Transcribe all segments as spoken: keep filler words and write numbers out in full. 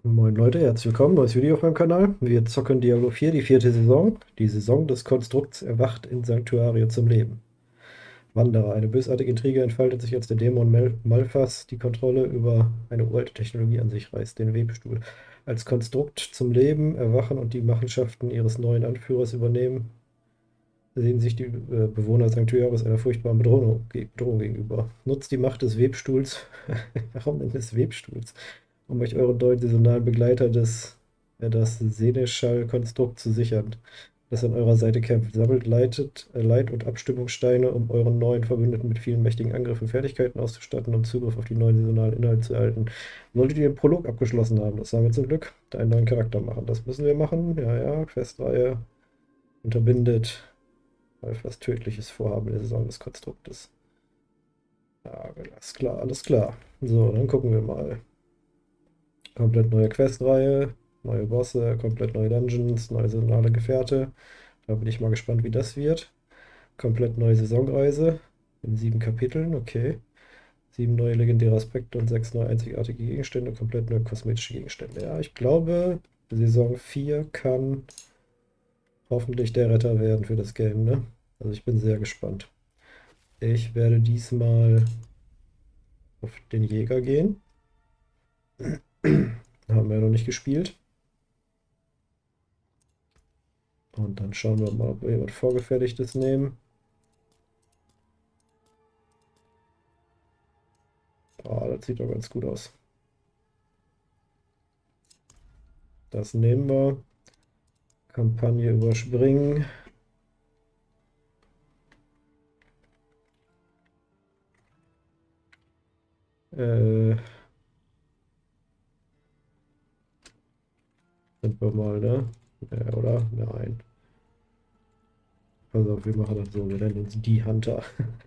Moin Leute, herzlich willkommen, neues Video auf meinem Kanal. Wir zocken Diablo vier, die vierte Saison. Die Saison des Konstrukts erwacht in Sanctuario zum Leben. Wanderer, eine bösartige Intrige entfaltet sich, als der Dämon Mal Malphas die Kontrolle über eine uralte Technologie an sich reißt, den Webstuhl. Als Konstrukt zum Leben erwachen und die Machenschaften ihres neuen Anführers übernehmen, sehen sich die äh, Bewohner Sanctuarios einer furchtbaren Bedrohung, Bedrohung gegenüber. Nutzt die Macht des Webstuhls, warum denn des Webstuhls, um euch euren neuen saisonalen Begleiter des, äh, das Seneschall-Konstrukt zu sichern, das an eurer Seite kämpft. Sammelt Leitet, äh, Leit- und Abstimmungssteine, um euren neuen Verbündeten mit vielen mächtigen Angriffen und Fertigkeiten auszustatten und Zugriff auf die neuen saisonalen Inhalte zu erhalten. Solltet ihr den Prolog abgeschlossen haben, das haben wir zum Glück, einen neuen Charakter machen. Das müssen wir machen. Ja, ja, Questreihe unterbindet Malphas tödliches Vorhaben der Saison des Konstruktes. Ja, alles klar, alles klar. So, dann gucken wir mal. Komplett neue Questreihe, neue Bosse, komplett neue Dungeons, neue saisonale Gefährte. Da bin ich mal gespannt, wie das wird. Komplett neue Saisonreise in sieben Kapiteln, okay. Sieben neue legendäre Aspekte und sechs neue einzigartige Gegenstände, komplett neue kosmetische Gegenstände. Ja, ich glaube, Saison vier kann hoffentlich der Retter werden für das Game, ne? Also ich bin sehr gespannt. Ich werde diesmal auf den Jäger gehen. Haben wir noch nicht gespielt. Und dann schauen wir mal, ob wir jemand Vorgefertigtes nehmen. Ah, das sieht doch ganz gut aus. Das nehmen wir. Kampagne überspringen. Äh, sind wir mal, ne? Ja, oder? Nein. Also wir machen das so, wir nennen uns die Hunter.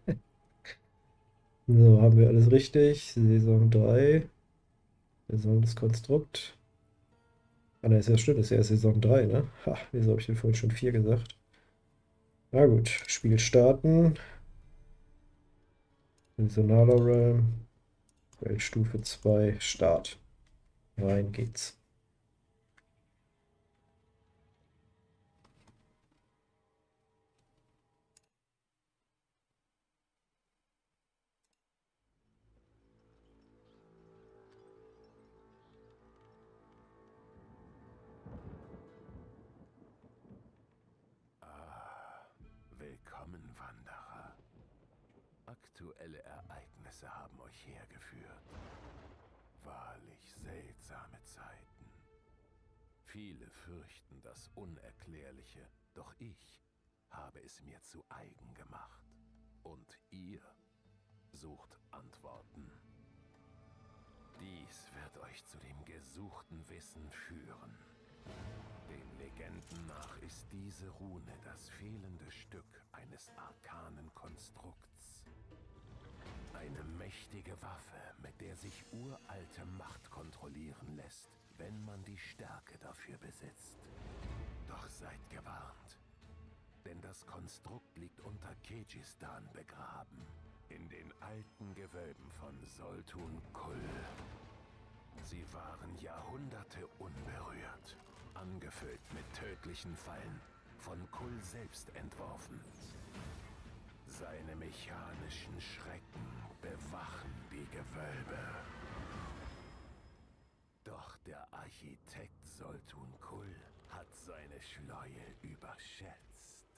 So, haben wir alles richtig. Saison drei. Saison des Konstrukt. Ah, ne, ist ja stimmt, ist ja erst Saison drei, ne? Ha, wieso habe ich denn vorhin schon vier gesagt? Na gut, Spiel starten. Saisonaler Realm. Weltstufe zwei, Start. Rein geht's. Ah, willkommen, Wanderer. Aktuelle Ereignisse haben euch hergeführt. Wahrlich seltsame Zeiten. Viele fürchten das Unerklärliche, doch ich habe es mir zu eigen gemacht. Und ihr sucht Antworten. Dies wird euch zu dem gesuchten Wissen führen. Den Legenden nach ist diese Rune das fehlende Stück eines arkanen Konstrukts. Eine mächtige Waffe, mit der sich uralte Macht kontrollieren lässt, wenn man die Stärke dafür besitzt. Doch seid gewarnt, denn das Konstrukt liegt unter Kejistan begraben, in den alten Gewölben von Zoltun Kull. Sie waren Jahrhunderte unberührt, angefüllt mit tödlichen Fallen, von Kull selbst entworfen. Seine mechanischen Schrecken bewachen die Gewölbe. Doch der Architekt Zoltun Kull hat seine Schleue überschätzt.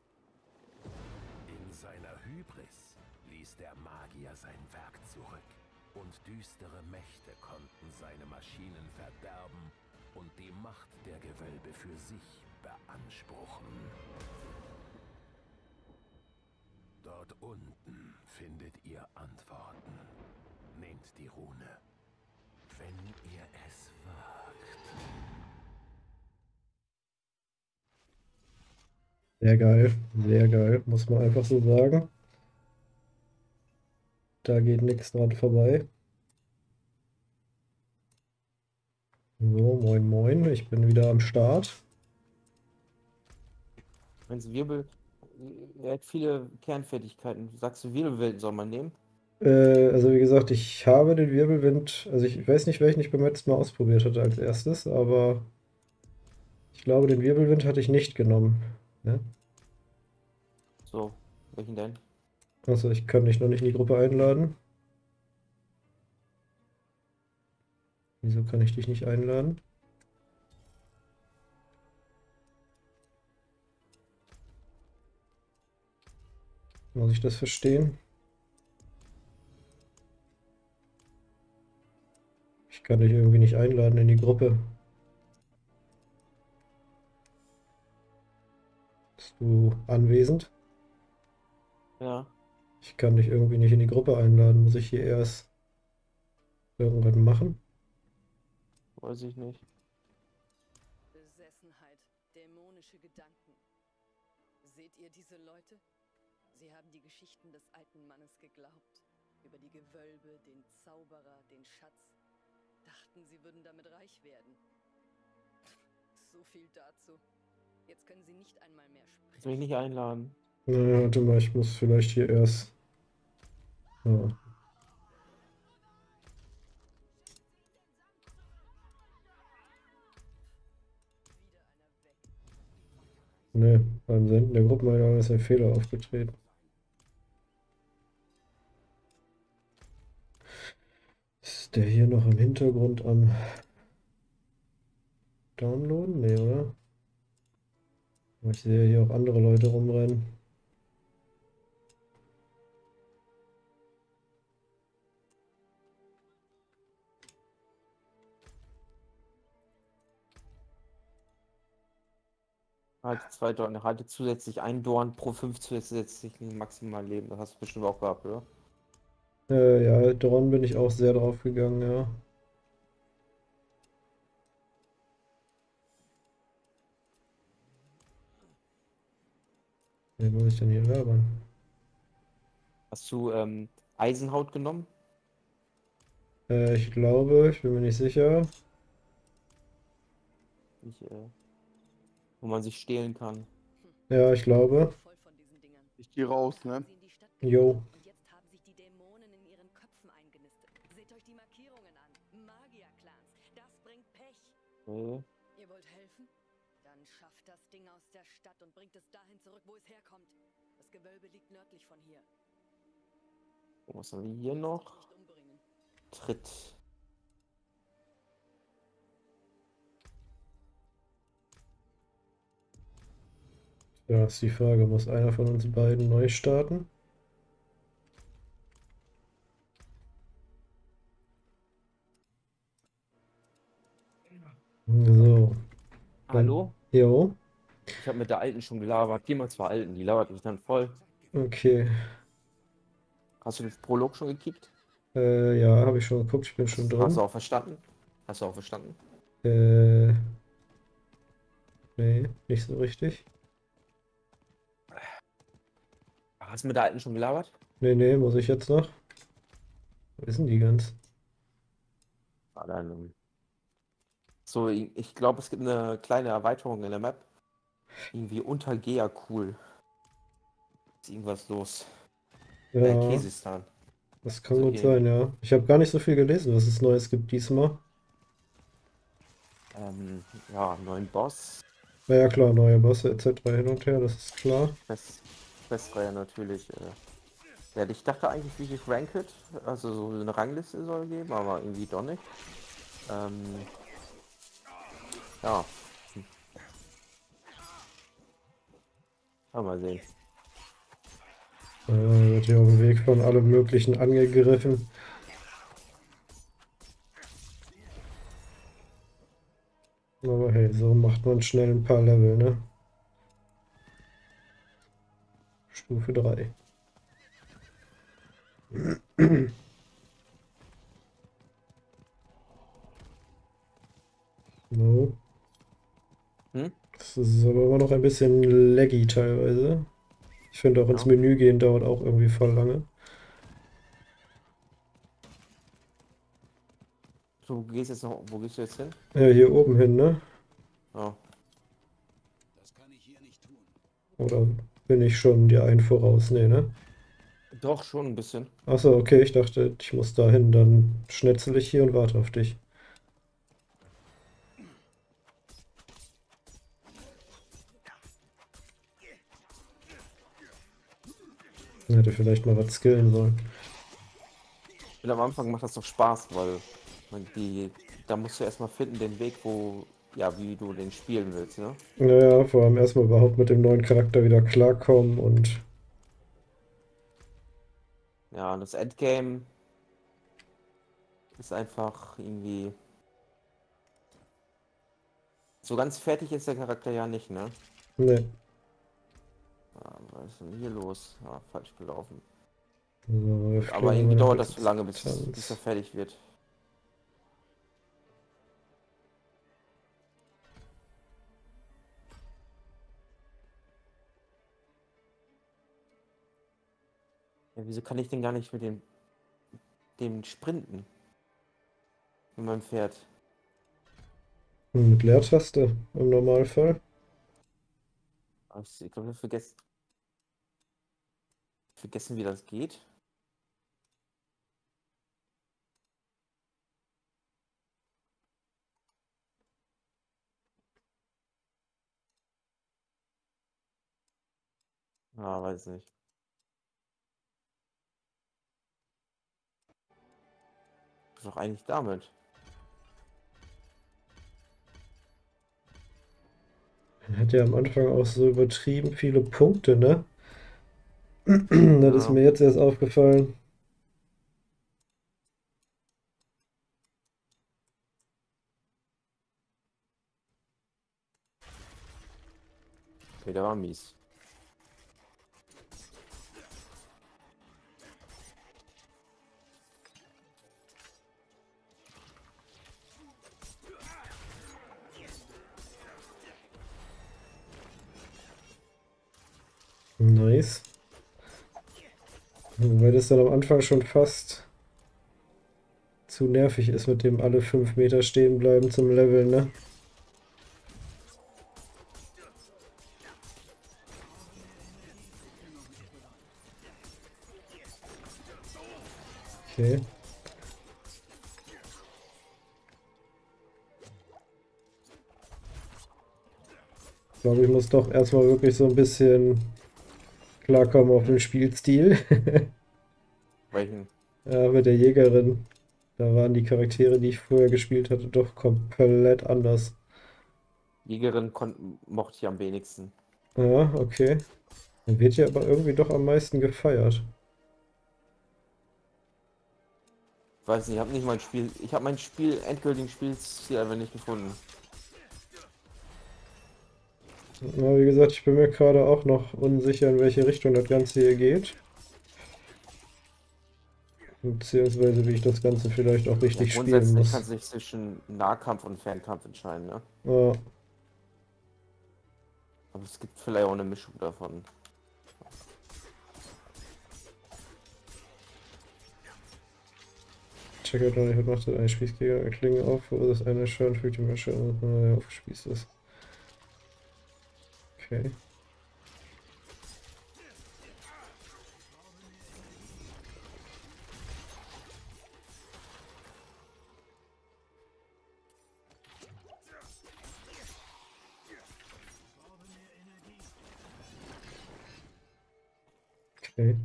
In seiner Hybris ließ der Magier sein Werk zurück. Und düstere Mächte konnten seine Maschinen verderben und die Macht der Gewölbe für sich beanspruchen. Dort unten findet ihr Antworten. Nehmt die Rune, wenn ihr es wagt. Sehr geil, sehr geil, muss man einfach so sagen. Da geht nichts dran vorbei. So, moin moin, ich bin wieder am Start. Wenn es Wirbel, er hat viele Kernfertigkeiten. Sagst du, Wirbelwelten soll man nehmen? Äh, also wie gesagt, ich habe den Wirbelwind, also ich weiß nicht, welchen ich beim letzten Mal ausprobiert hatte als erstes, aber ich glaube, den Wirbelwind hatte ich nicht genommen. Ja? So, welchen denn? Also ich kann dich noch nicht in die Gruppe einladen. Wieso kann ich dich nicht einladen? Muss ich das verstehen? Ich kann dich irgendwie nicht einladen in die Gruppe. Bist du anwesend? Ja, Ich kann dich irgendwie nicht in die Gruppe einladen. Muss ich hier erst irgendwas machen? weiß ich nicht. Besessenheit, dämonische Gedanken. Seht ihr diese Leute? Sie haben die Geschichten des alten Mannes geglaubt. Über die Gewölbe, den Zauberer, den Schatz. Dachten, sie würden damit reich werden. So viel dazu. Jetzt können sie nicht einmal mehr Kannst mich sprechen. nicht einladen. Na, warte mal, ich muss vielleicht hier erst. Ja. Wieder einer weg. Ne, beim Senden der Gruppeneinladung ist ein Fehler aufgetreten. Ist der hier noch im Hintergrund am Downloaden? Ne, oder? Aber ich sehe hier auch andere Leute rumrennen. Halte zwei Dorn, halte zusätzlich ein Dorn pro fünf zusätzlichen maximalen Leben. Das hast du bestimmt auch gehabt, oder? Äh, ja, Daron bin ich auch sehr drauf gegangen, ja. Wen muss ich denn hier labern? Hast du ähm, Eisenhaut genommen? Äh, ich glaube, ich bin mir nicht sicher. Ich, äh, wo man sich stehlen kann. Ja, ich glaube. Voll von diesen Dingern. Ich gehe raus, ne? Sie in die Stadt Jo. gebracht und jetzt haben sich die Dämonen in ihren Köpfen eingenistet. Seht euch die Markierungen an. Magier-Clans. Das bringt Pech. Nee. Ihr wollt helfen? Dann schafft das Ding aus der Stadt und bringt es dahin zurück, wo es herkommt. Das Gewölbe liegt nördlich von hier. Was haben wir hier Lasst noch? euch nicht umbringen. Tritt. Ja, ist die Frage, muss einer von uns beiden neu starten? So. Hallo? Jo, Ich habe mit der Alten schon gelabert. Geh mal zur Alten, die labert mich dann voll. okay. Hast du den Prolog schon gekickt? Äh, ja, habe ich schon geguckt, ich bin schon Hast du drin. auch verstanden? Hast du auch verstanden? Äh, nee, nicht so richtig. Hast du mit der Alten schon gelabert? Nee, nee, muss ich jetzt noch? Wo ist denn die ganz? Ah, dann, ähm, So, ich, ich glaube, es gibt eine kleine Erweiterung in der Map. Irgendwie unter Gea cool. Ist irgendwas los. Äh, Ja, Kesistan. das kann Also gut hier- sein, ja. Ich habe gar nicht so viel gelesen, was es Neues gibt diesmal. Ähm, ja, neuen Boss. Na ja, klar, neue Bosse et cetera hin und her, das ist klar. Quest, Questreihe natürlich. Äh, ja, ich dachte eigentlich wirklich Ranked. Also so eine Rangliste soll geben, aber irgendwie doch nicht. Ähm, ja. Hm. Ja, mal sehen. Äh, wird hier auf dem Weg von allem Möglichen angegriffen. Aber hey, so macht man schnell ein paar Level, ne? Stufe drei. No. Hm? Das ist aber immer noch ein bisschen laggy teilweise. Ich finde auch ins Ja. Menü gehen dauert auch irgendwie voll lange. So, wo gehst jetzt noch, wo gehst du jetzt hin? Ja, hier oben hin, ne? Ja. Das kann ich hier nicht tun. Oder bin ich schon dir einen voraus? Nee, ne? Doch, schon ein bisschen. Achso, okay, ich dachte, ich muss dahin, dann schnetzel ich hier und warte auf dich. Hätte vielleicht mal was skillen sollen. Und am Anfang macht das doch Spaß, weil man die, da musst du erstmal finden, den Weg, wo, ja, wie du den spielen willst, ne? Naja, vor allem erstmal überhaupt mit dem neuen Charakter wieder klarkommen und Ja, und das Endgame ist einfach irgendwie. So ganz fertig ist der Charakter ja nicht, ne? ne. Ah, was ist denn hier los? Ah, falsch gelaufen. So, wir Gut, aber fliegen irgendwie mal dauert hier das zu ins lange, bis, es- bis er Tanz. fertig wird. Ja, wieso kann ich denn gar nicht mit dem, dem sprinten? Mit meinem Pferd? Mit Leertaste im Normalfall. Ah, Ich, ich glaube, ich habe vergessen, vergessen, wie das geht. Ah, weiß nicht. Was ist doch eigentlich damit? Er hat ja am Anfang auch so übertrieben viele Punkte, ne? Das ist Ja, mir jetzt erst aufgefallen. okay, der war mies. Nice. Wobei das dann am Anfang schon fast zu nervig ist mit dem alle fünf Meter stehen bleiben zum Leveln, ne? Okay. Ich glaube, ich muss doch erstmal wirklich so ein bisschen klarkommen auf den Hm? Spielstil. Welchen? Ja, mit der Jägerin. Da waren die Charaktere, die ich vorher gespielt hatte, doch komplett anders. Jägerin kon mochte ich am wenigsten. Ja, okay. Dann wird ja aber irgendwie doch am meisten gefeiert. Ich weiß nicht, ich habe nicht mein Spiel. Ich habe mein Spiel, endgültigen Spielstil einfach nicht gefunden. Na, wie gesagt, ich bin mir gerade auch noch unsicher, in welche Richtung das Ganze hier geht. Beziehungsweise wie ich das Ganze vielleicht auch Ja, richtig spielen grundsätzlich muss. kannst du dich zwischen Nahkampf und Fernkampf entscheiden, ne? Ja, Aber es gibt vielleicht auch eine Mischung davon. check halt noch nicht, was macht das eine Spießgeber eine Klinge auf, wo das eine Schaden fügt, die Masche an, wenn er aufgespießt ist. Okay. Okay.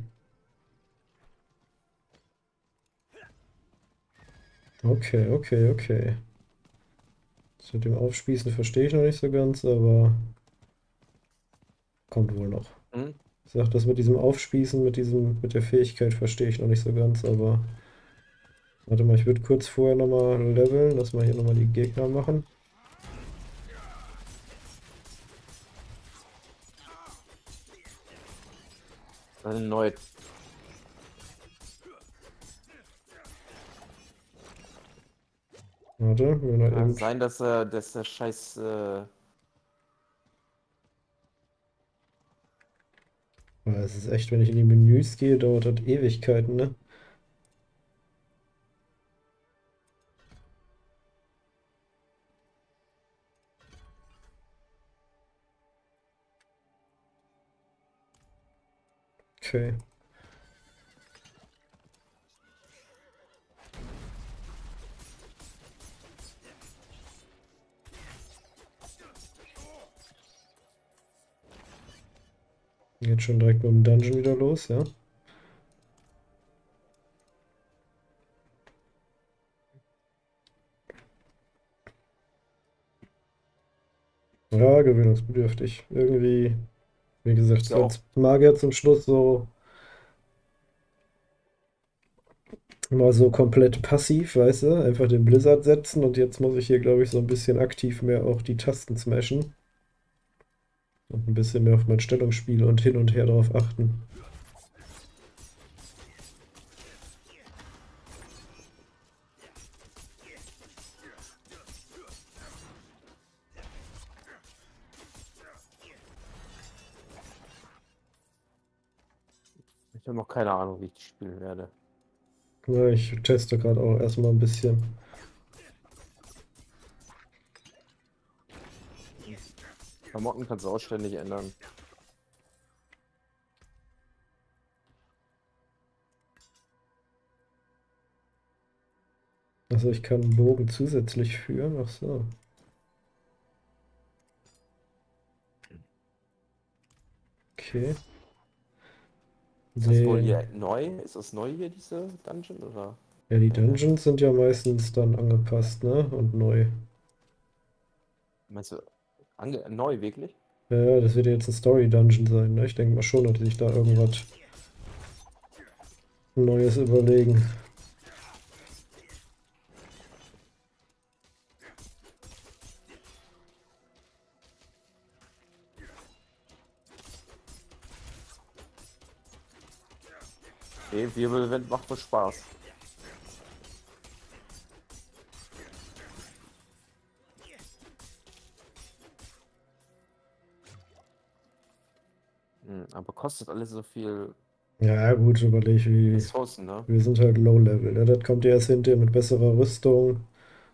Okay, okay, okay. Das mit dem Aufspießen verstehe ich noch nicht so ganz, aber kommt wohl noch. Hm? Ich sag, das mit diesem Aufspießen, mit diesem, mit der Fähigkeit verstehe ich noch nicht so ganz, aber. Warte mal, ich würde kurz vorher nochmal leveln, dass wir hier nochmal die Gegner machen. Eine neue. Warte, wir noch Kann eben. sein, dass, äh, dass der Scheiß. Äh, Ah, es ist echt, wenn ich in die Menüs gehe, dauert das Ewigkeiten, ne? Okay. Geht schon direkt mit dem Dungeon wieder los, ja. Ja, gewöhnungsbedürftig. Irgendwie, wie gesagt, Ist ja so auch, als Magier zum Schluss so mal so komplett passiv, weißt du? Einfach den Blizzard setzen und jetzt muss ich hier, glaube ich, so ein bisschen aktiv mehr auch die Tasten smashen und ein bisschen mehr auf mein Stellungsspiel und hin und her drauf achten. ich habe noch keine Ahnung, wie ich die spielen werde. Ja, ich teste gerade auch erstmal ein bisschen. Klamotten kannst du auch ständig ändern. Also ich kann einen Bogen zusätzlich führen. Ach so. Okay. Ist das wohl Nee. hier neu? Ist das neu hier, diese Dungeon, oder? Ja, die Äh, Dungeons sind ja meistens dann angepasst, ne? Und neu. meinst du, ange neu wirklich? Ja, ja, das wird ja jetzt ein Story-Dungeon sein, ne? Ich denke mal schon, dass die sich da irgendwas Neues überlegen. Nee, Wirbelwind macht wohl Spaß. Hm, aber kostet alles so viel Ja, gut, überleg, wie. Ressourcen, ne? Wir sind halt Low-Level, ne? Das kommt ja erst hinterher mit besserer Rüstung.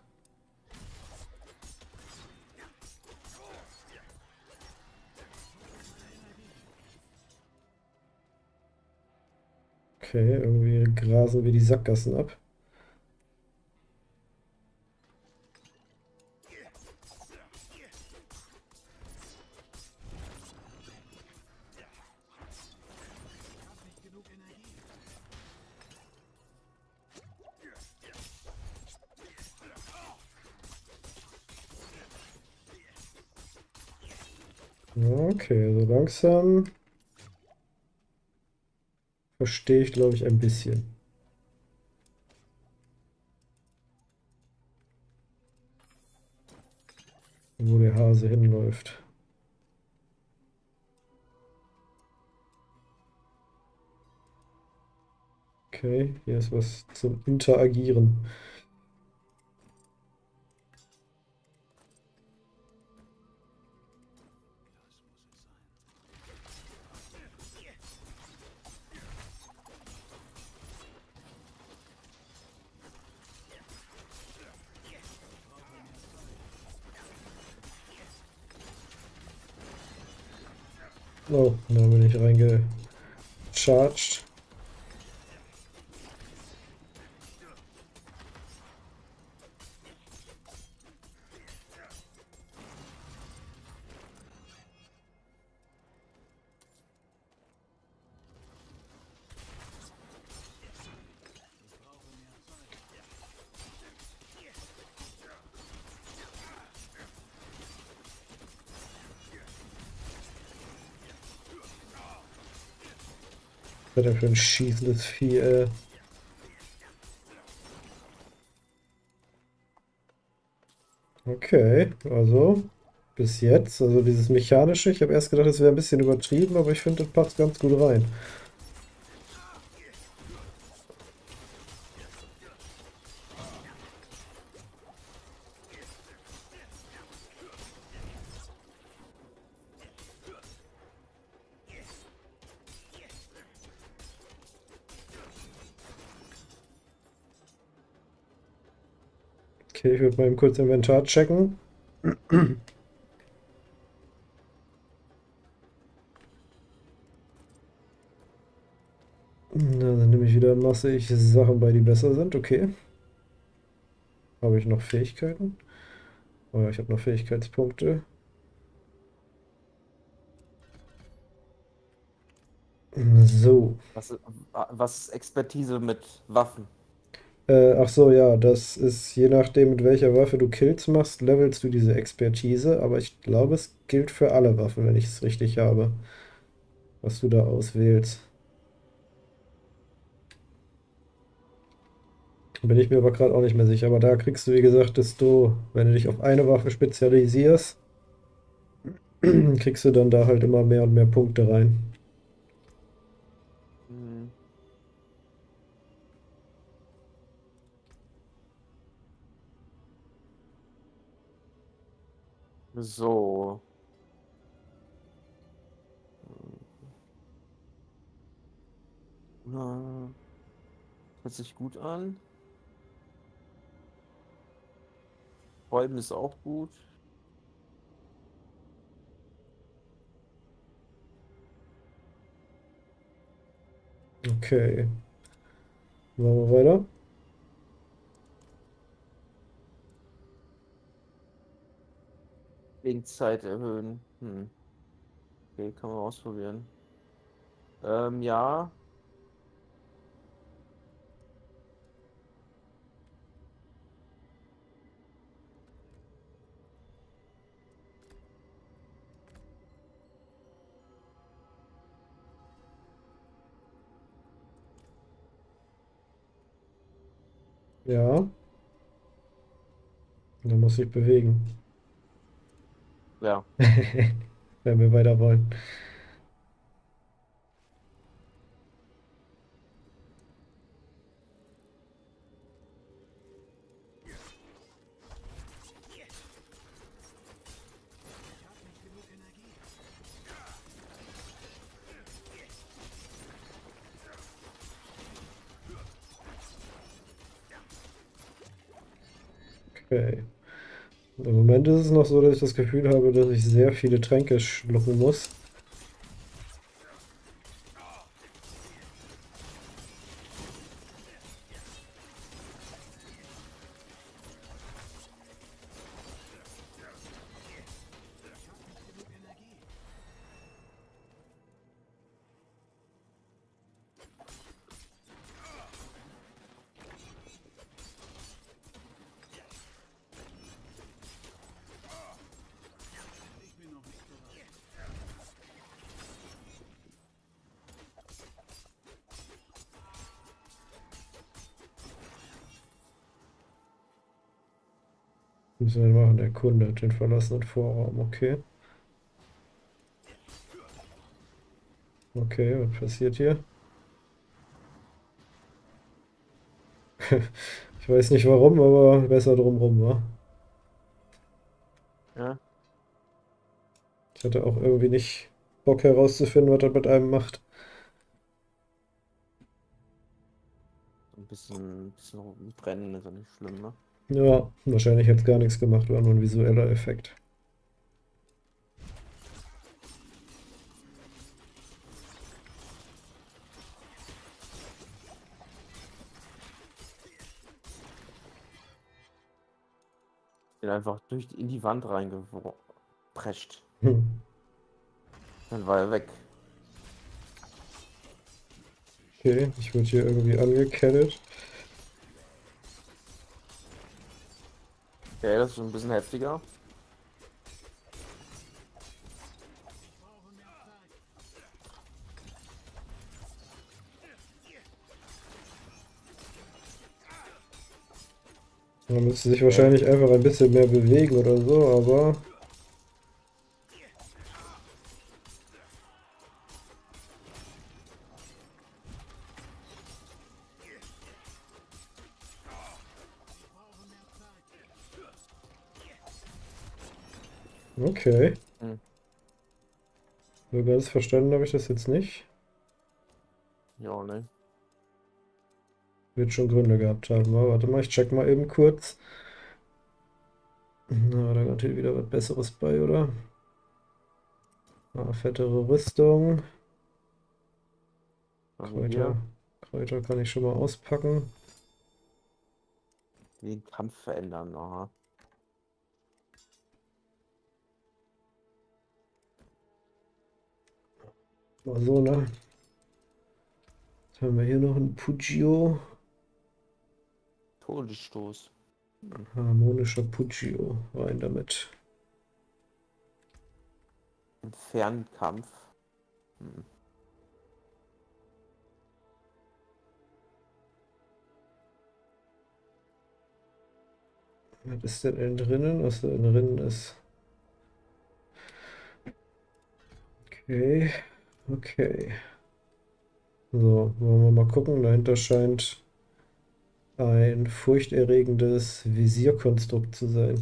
Okay, irgendwie grasen wir die Sackgassen ab. Okay, so langsam verstehe ich, glaube ich, ein bisschen, wo der Hase hinläuft. Okay, hier ist was zum Interagieren. Oh, da bin ich reingecharged. Was ist das denn für ein schießendes Vieh, ey? Okay, also bis jetzt, also dieses Mechanische, ich habe erst gedacht, es wäre ein bisschen übertrieben, aber ich finde, das passt ganz gut rein. Okay, ich würde mal eben kurz Inventar checken. Na, dann nehme ich wieder massig Sachen bei, die besser sind. Okay. Habe ich noch Fähigkeiten? Oh ja, ich habe noch Fähigkeitspunkte. So. Was, ist- was ist Expertise mit Waffen? Äh, ach so, ja, das ist je nachdem, mit welcher Waffe du Kills machst, levelst du diese Expertise, aber ich glaube, es gilt für alle Waffen, wenn ich es richtig habe, was du da auswählst. Bin ich mir aber gerade auch nicht mehr sicher, aber da kriegst du, wie gesagt, desto, wenn du dich auf eine Waffe spezialisierst, kriegst du dann da halt immer mehr und mehr Punkte rein. Hm. So. Na, hört sich gut an. Räumen ist auch gut. Okay, machen wir weiter. Lebenszeit erhöhen. Hm. Okay, kann man ausprobieren. Ähm, ja. Ja, dann muss ich bewegen, Ja. wenn wir weiter wollen. Okay. Im Moment ist es noch so, dass ich das Gefühl habe, dass ich sehr viele Tränke schlucken muss. Müssen wir machen, erkundet den verlassenen Vorraum, okay. Okay, was passiert hier? Ich weiß nicht warum, aber besser drumrum, wa? Ja. Ich hatte auch irgendwie nicht Bock herauszufinden, was das mit einem macht. Ein bisschen, bisschen brennen ist ja nicht schlimm, ne? Ja, wahrscheinlich jetzt gar nichts gemacht, war nur ein visueller Effekt. Den einfach durch in die Wand reingeprescht. Hm. Dann war er weg. Okay, ich wurde hier irgendwie angekettet. Okay, das ist ein bisschen heftiger. Man müsste sich Okay. wahrscheinlich einfach ein bisschen mehr bewegen oder so, aber okay. Hm. So ganz verstanden habe ich das jetzt nicht. Ja, ne? Wird schon Gründe gehabt haben. Aber warte mal, ich check mal eben kurz. Na, da kommt hier wieder was Besseres bei, oder? Ah, fettere Rüstung. Also Kräuter. hier Kräuter kann ich schon mal auspacken. den Kampf verändern. Aha. Mal so, ne? Haben wir hier noch einen Puggio? Todesstoß. Harmonischer Puggio. Rein damit. Im Fernkampf. Hm. Was ist denn innen drinnen? Was da innen drinnen ist? Okay, okay. So, wollen wir mal gucken. Dahinter scheint ein furchterregendes Visierkonstrukt zu sein.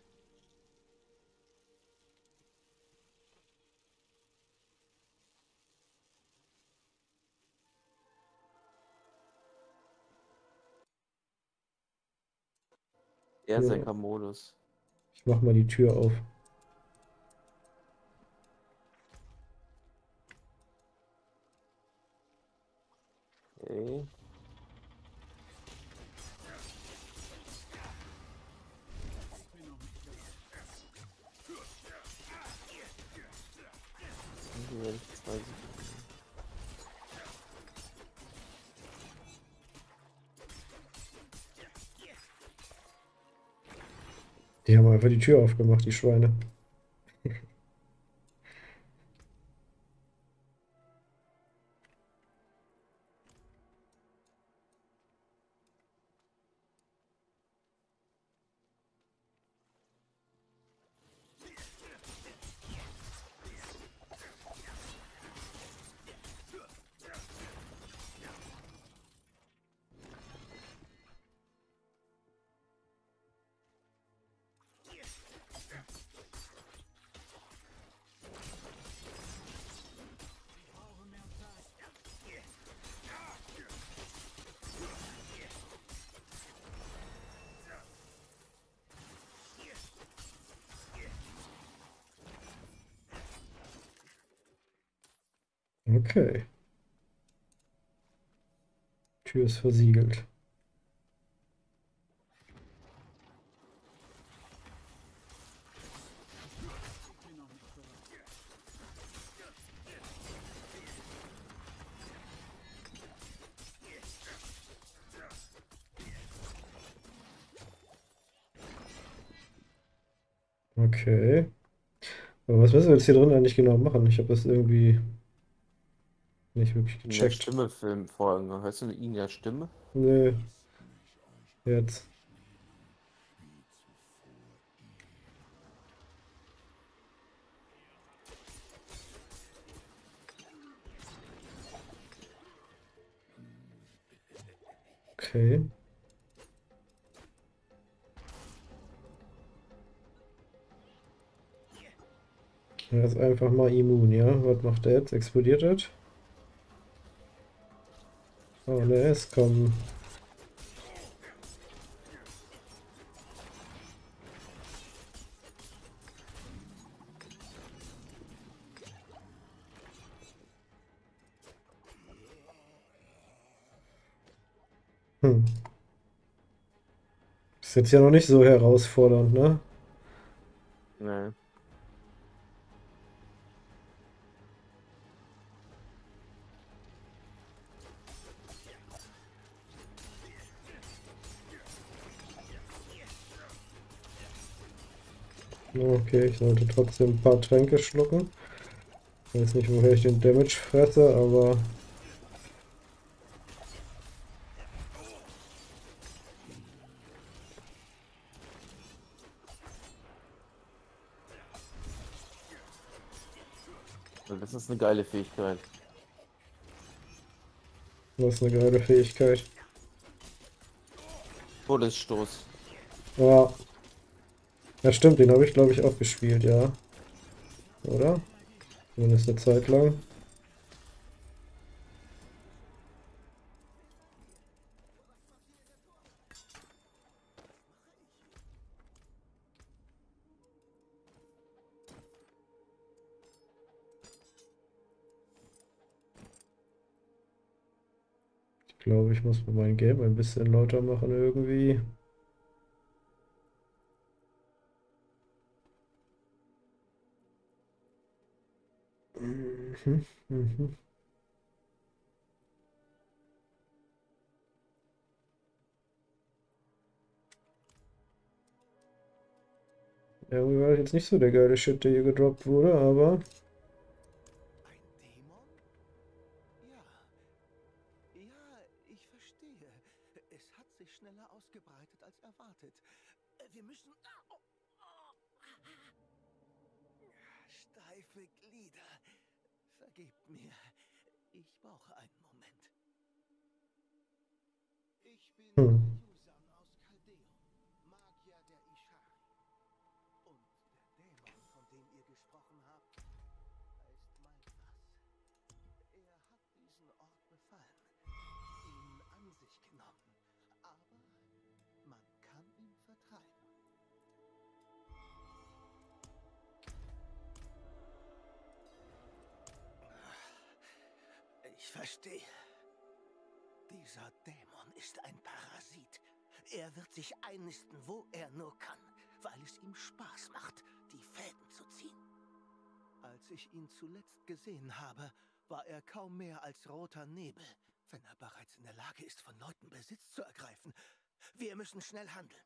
Berserker-Modus. Ich mach mal die Tür auf. Okay. Zwei Sekunden. Die haben einfach die Tür aufgemacht, die Schweine. Okay. Tür ist versiegelt. Okay. Aber was müssen wir jetzt hier drin eigentlich genau machen? Ich habe das irgendwie nicht wirklich In der gecheckt. Stimme Film folgen. Hörst du ihn in der Stimme? Nee. Jetzt. Okay. Er ist einfach mal immun, ja? Was macht er jetzt? Explodiert das? Oh ne, es kommen. Hm. Ist jetzt ja noch nicht so herausfordernd, ne? Nee. Okay, ich sollte trotzdem ein paar Tränke schlucken. Ich weiß nicht, woher ich den Damage fresse, aber Das ist eine geile Fähigkeit. das ist eine geile Fähigkeit. Todesstoß. Ja, ja stimmt, den habe ich glaube ich auch gespielt, ja. Oder? Zumindest eine Zeit lang. Ich glaube, ich muss mein Game ein bisschen lauter machen irgendwie. Mhm, mhm. Irgendwie war das jetzt nicht so der geile Shit, der hier gedroppt wurde, aber... Ein Dämon? Ja. Ja, ich verstehe. Es hat sich schneller ausgebreitet als erwartet. Wir müssen... Steife Glieder. Vergebt mir. Ich brauche einen Moment. Ich bin Hm. Yusan aus Kaldeon, Magier der Ishari. Und der Dämon, von dem ihr gesprochen habt, heißt Malphas. Er hat diesen Ort befallen, ihn an sich genommen, aber man kann ihn vertreiben. Ich verstehe. Dieser Dämon ist ein Parasit. Er wird sich einnisten, wo er nur kann, weil es ihm Spaß macht, die Fäden zu ziehen. Als ich ihn zuletzt gesehen habe, war er kaum mehr als roter Nebel, wenn er bereits in der Lage ist, von Leuten Besitz zu ergreifen. Wir müssen schnell handeln.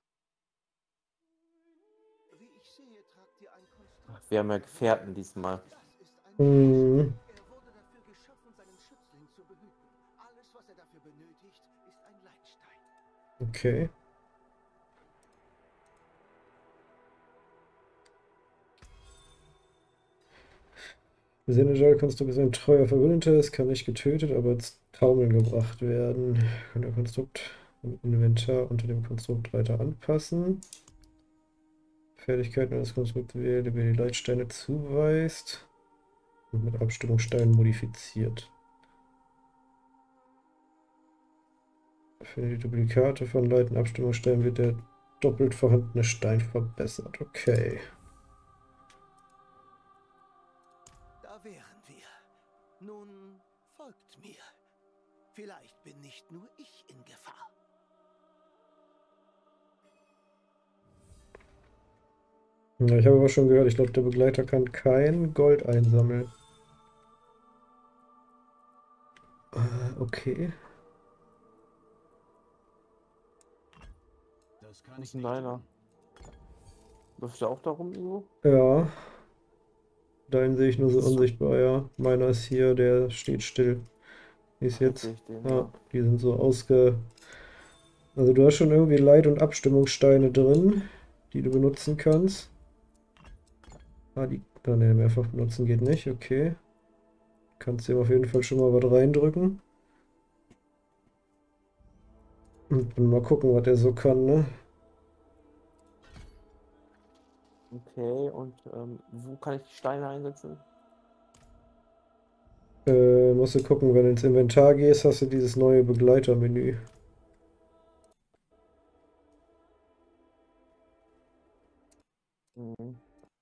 Wie ich sehe, tragt ihr ein Konstrukt. Wir haben ja Gefährten diesmal. Das ist ein Hm. Er wurde dafür geschaffen, seinen Schützling zu behüten. Alles, was er dafür benötigt, ist ein Leitstein. Okay. Senegel-Konstrukt ist ein treuer Verbündeter, es kann nicht getötet, aber ins Taumeln gebracht werden. Kann der Konstrukt im Inventar unter dem Konstrukt weiter anpassen. Fertigkeiten eines Konstrukts wählt, wer die Leitsteine zuweist und mit Abstimmungssteinen modifiziert. Für die Duplikate von Leiten Abstimmungssteinen wird der doppelt vorhandene Stein verbessert. Okay. Da wären wir. Nun folgt mir. Vielleicht bin nicht nur ich in Gefahr. Ja, ich habe aber schon gehört, ich glaube, der Begleiter kann kein Gold einsammeln. Äh, okay. Das kann Was ich ist denn nicht deiner? tun. Läuft der auch da rum irgendwo? Ja. Deinen sehe ich nur so unsichtbar, ja. Meiner ist hier, der steht still. Wie ist Ach, jetzt jetzt? sehe ich den, Ja, ja. die sind so ausge... Also du hast schon irgendwie Leit- und Abstimmungssteine drin, die du benutzen kannst. Ah, die... Ah, ne, mehrfach benutzen geht nicht, okay. Kannst dem auf jeden Fall schon mal was reindrücken. Und dann mal gucken, was er so kann, ne? Okay, und ähm, wo kann ich die Steine einsetzen? Äh, musst du gucken, wenn du ins Inventar gehst, hast du dieses neue Begleitermenü. Mhm.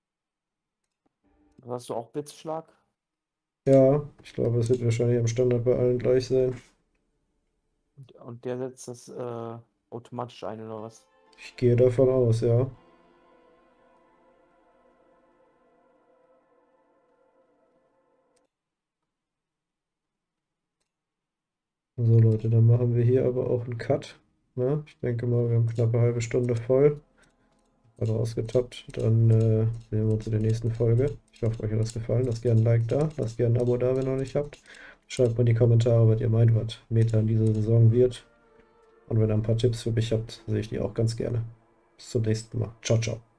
Hast du auch Blitzschlag? Ja, ich glaube, es wird wahrscheinlich am Standard bei allen gleich sein. Und, und der setzt das äh, automatisch ein, oder was? Ich gehe davon aus, ja. So Leute, dann machen wir hier aber auch einen Cut. Ne? Ich denke mal, wir haben knapp eine halbe Stunde voll. Hat rausgetappt. Dann äh, sehen wir uns in der nächsten Folge. Ich hoffe, euch hat das gefallen. Lasst gerne ein Like da. Lasst gerne ein Abo da, wenn ihr noch nicht habt. Schreibt mal in die Kommentare, was ihr meint, was Meta in dieser Saison wird. Und wenn ihr ein paar Tipps für mich habt, sehe ich die auch ganz gerne. Bis zum nächsten Mal. Ciao, ciao.